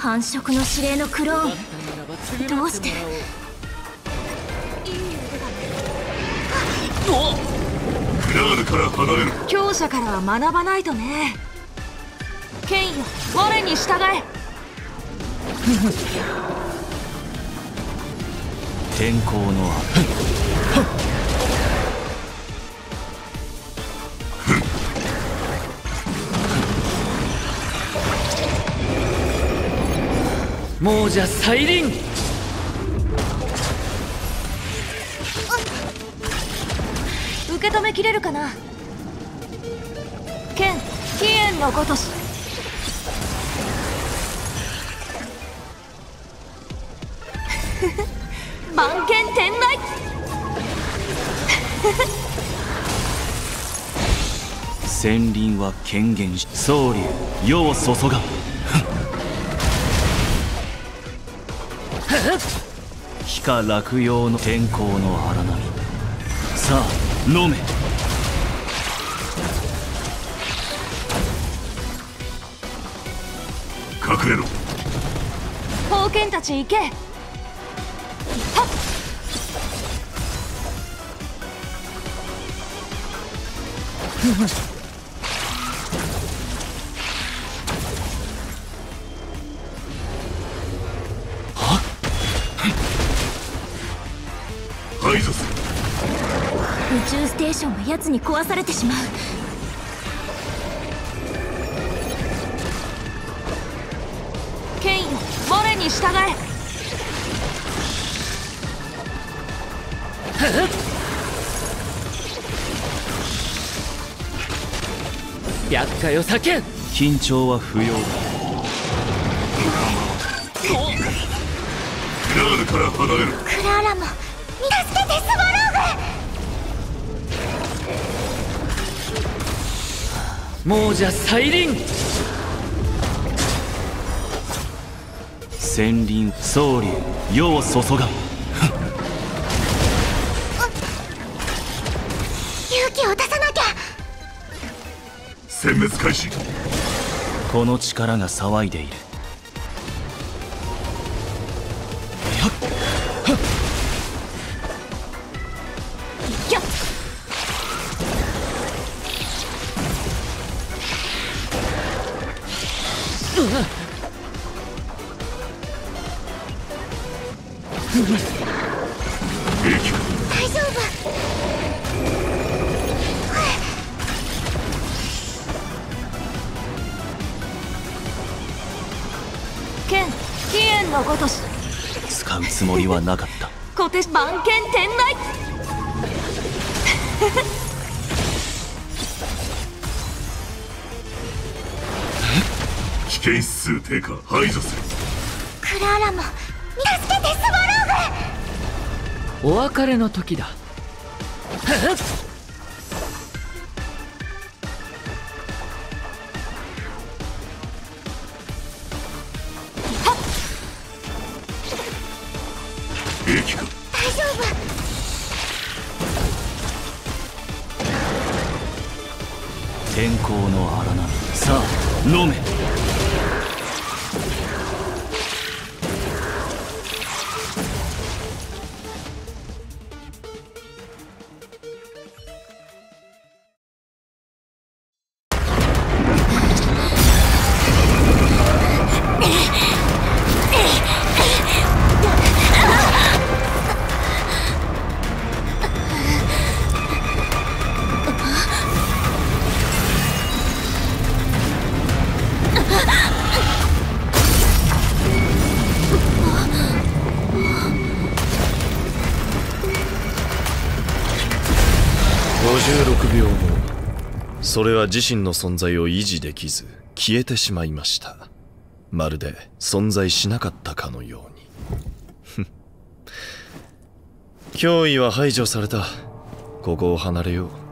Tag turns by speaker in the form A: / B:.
A: 繁殖の指令のクローン、どうして。
B: クラールから離れる。
A: 強者からは学ばないとね。ケンよ、我に従え。
C: 天候の
D: 亡者再臨。
A: 受け止めきれるかな。剣飛燕のごとし。万剣天内。
C: 戦輪は権限し総流世を注がん。飛下落葉の天候の荒波、さあ飲め。
B: 隠れろ。
A: 宝剣たち行け。はっ。
B: 排除する。
A: 宇宙ステーションが奴に壊されてしまう。ケインよ、我に従え。
D: 厄介を避けん。
C: 緊張は不要だ。
B: クラールから離れる。
A: クラーラも助けて、スワローグ。
D: 亡者再臨。
C: 戦輪総流世を注がん。
A: 勇気を出さなきゃ。
B: 殲滅開始。
C: この力が騒いでいる。
A: やっ。
B: 兵器か。
A: 大丈夫。剣飛燕のごとし。
C: 使うつもりはなかった。
A: 小手万剣天内。
B: 危険指数低下。排除する。
A: クラーラも助けて、スワローグ。
D: お別れの時だ。
B: 兵器か。
A: 大丈夫。
C: 天候の荒波、さあ飲め。
E: 56秒後、それは自身の存在を維持できず消えてしまいました。まるで存在しなかったかのように。脅威は排除された。ここを離れよう。